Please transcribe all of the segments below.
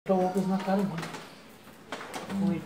Tô óculos na cara, mano. Oi.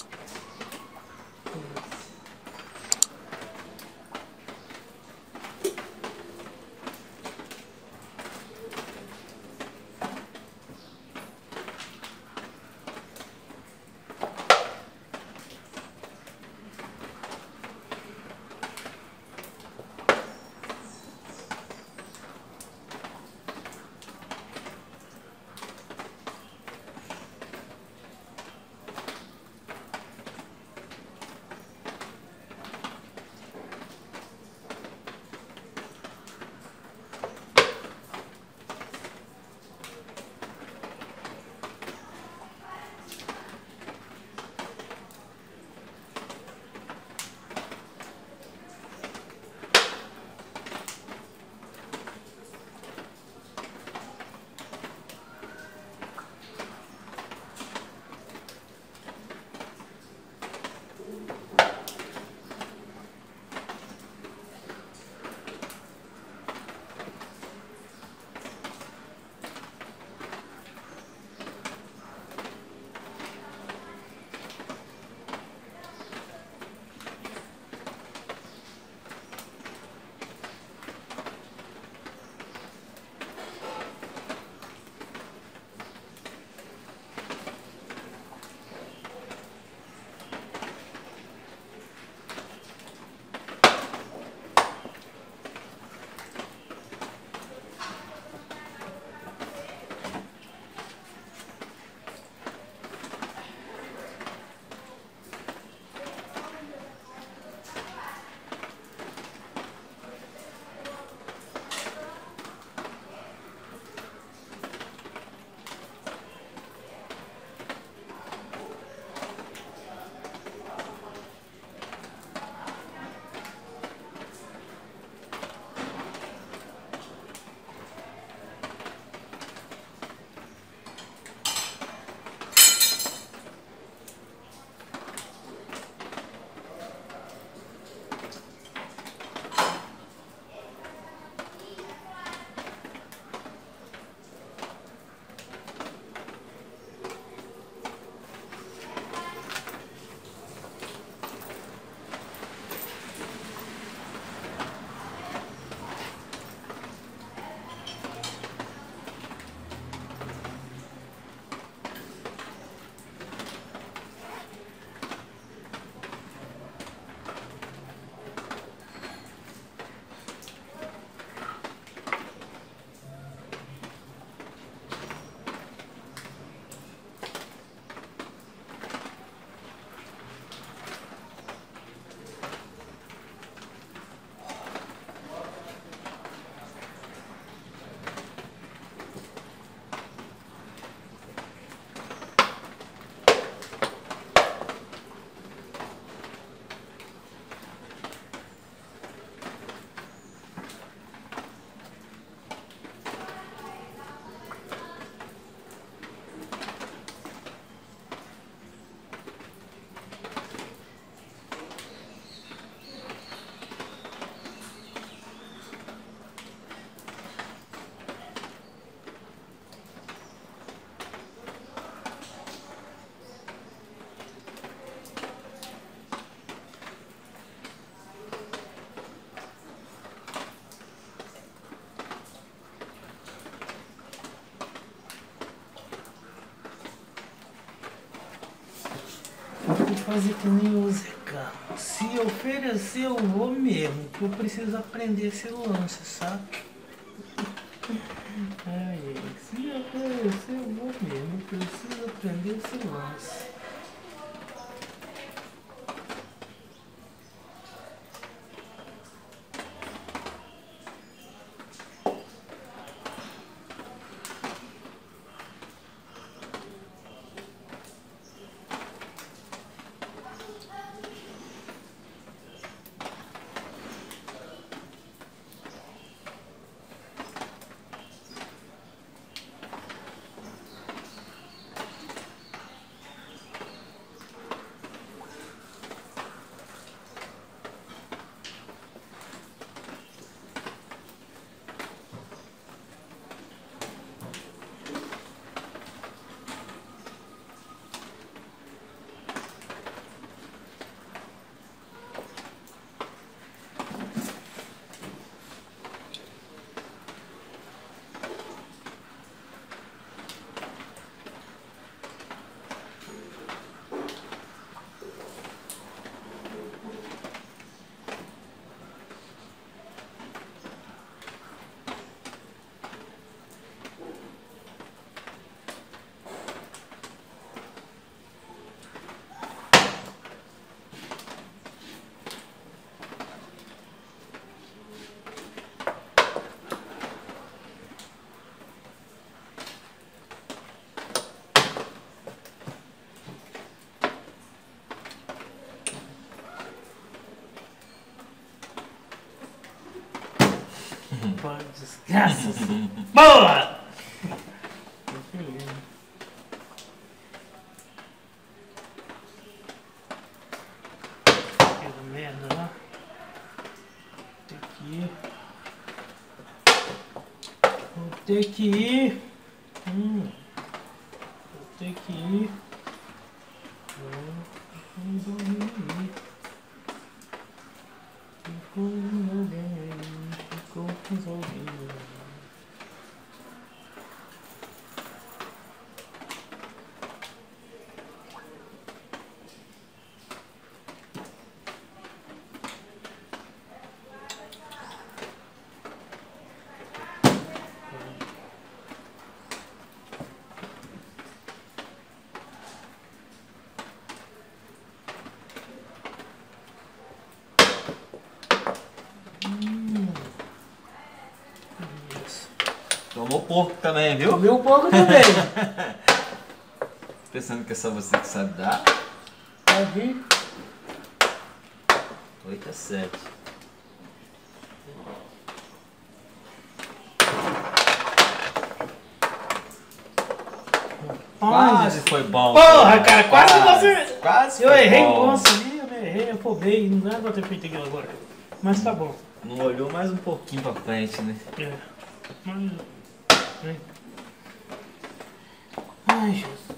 Vou fazer que nem o Zé Carlos. Se oferecer, eu vou mesmo. Que eu preciso aprender esse lance, sabe? Ai, se oferecer, eu vou mesmo. Eu preciso aprender esse lance. Graças. Boa! Que merda, ó. Tem que ir. Vou ter que ir. Vou ter que ir. Vou dormir. Ficou resolvido. Tomou porco também, viu? Tomei um pouco também. Pensando que é só você que sabe dar. Pode vir. 8-7. Quase foi bom. Porra, cara, quase você. Quase Eu foi errei o bom. lance ali, eu errei, eu fobei, não era pra ter feito aquilo agora. Mas tá bom. Não olhou mais um pouquinho pra frente, né? É. Mas. Ai, Jesus.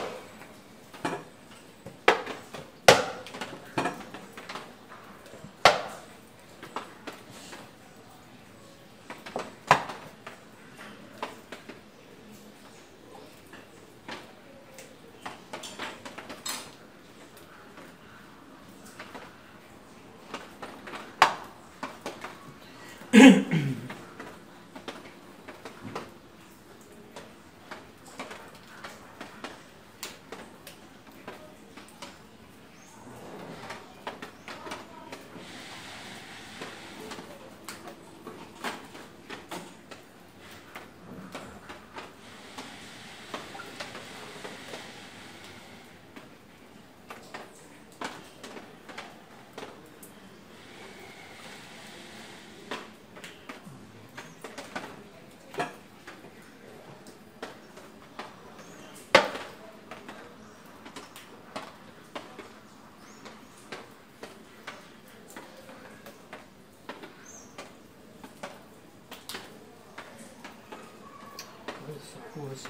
Essa porra assim.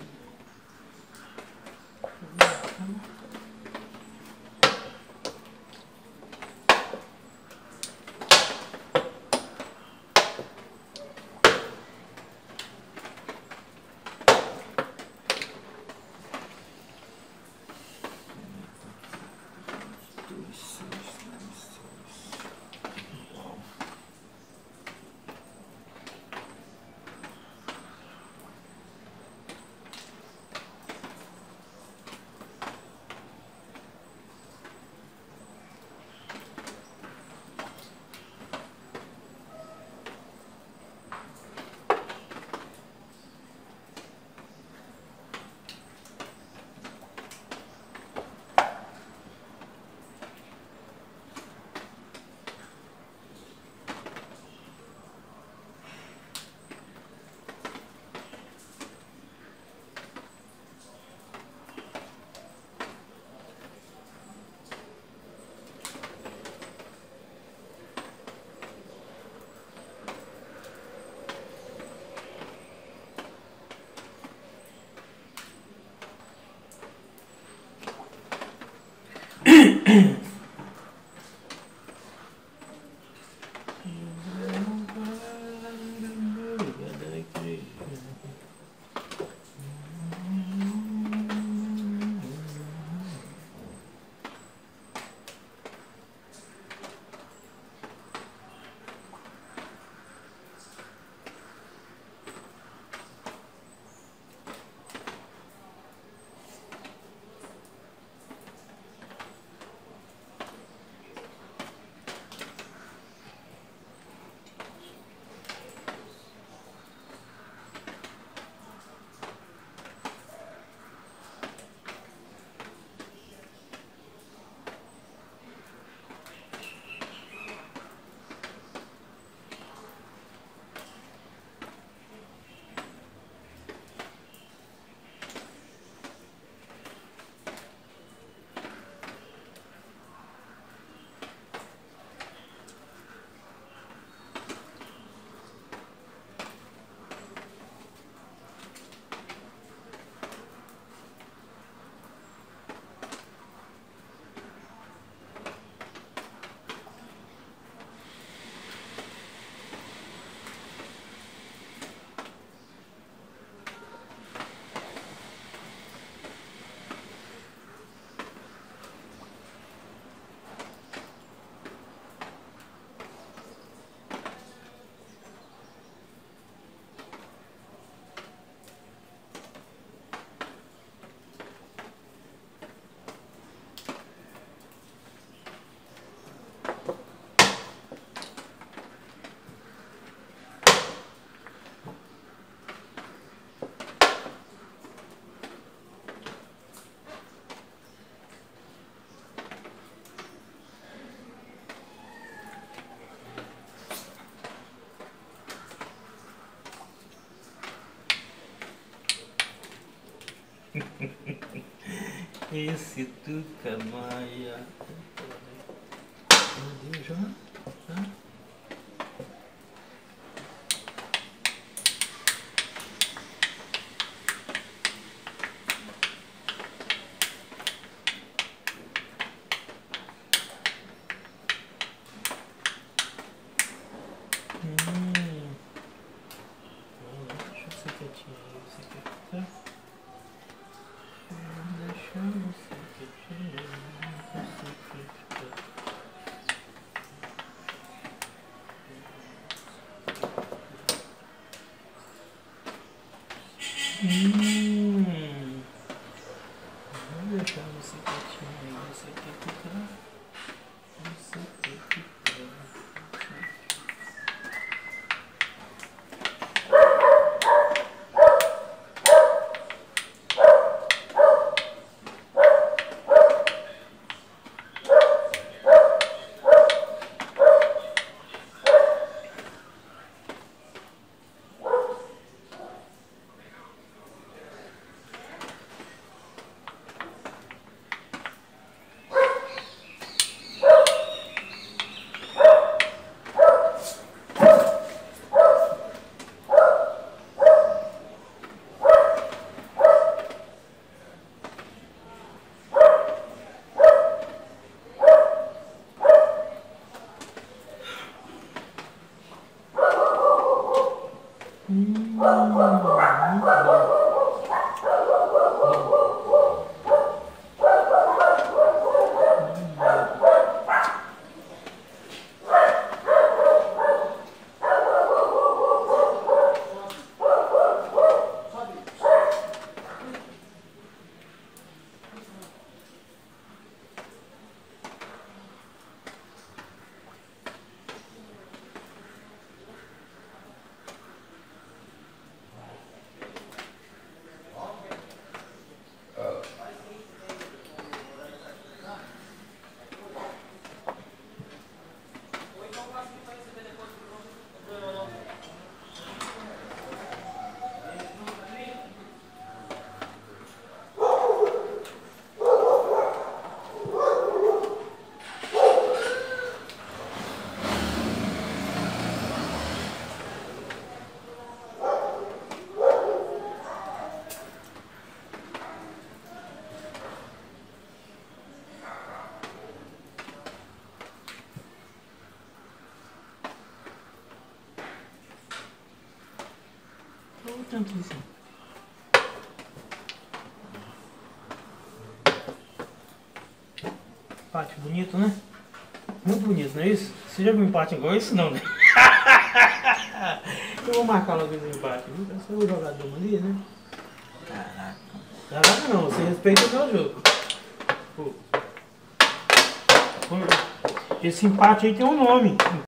Esse tuca maia. Meu Deus, já. Deixa você quietinho aí, você quer, tá? Deixa você quietinho, você quer. Vou deixar você quietinho aí, você quer ficar? Você quer ficar? Muito bom. Tanto assim. Empate bonito, né? Muito bonito, não é isso? Você já viu um empate igual isso? Não, né? Eu vou marcar logo esse empate, viu? Eu sou o jogador ali, né? Caraca não, você respeita o meu jogo. Pô. Esse empate aí tem um nome.